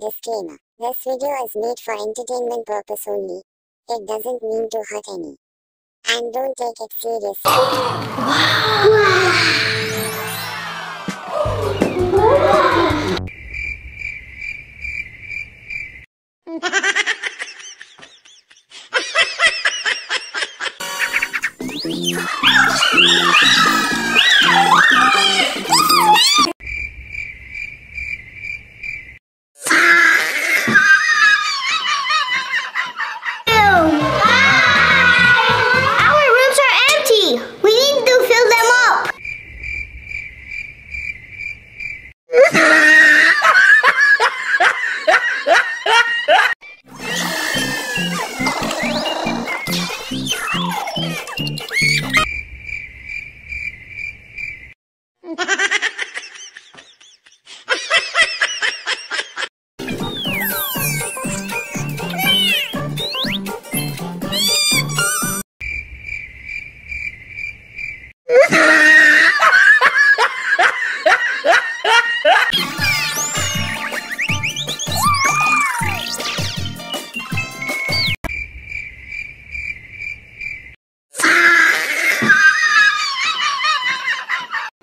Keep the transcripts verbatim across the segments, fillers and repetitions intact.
Disclaimer. This video is made for entertainment purpose only. It doesn't mean to hurt any. And don't take it seriously.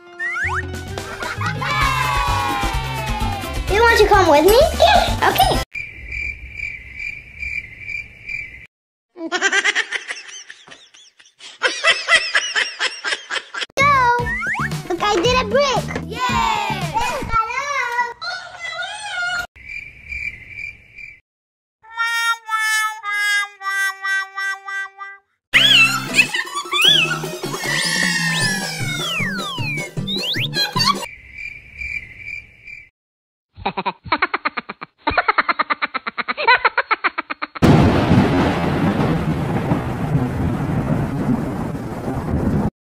You want to come with me? Okay.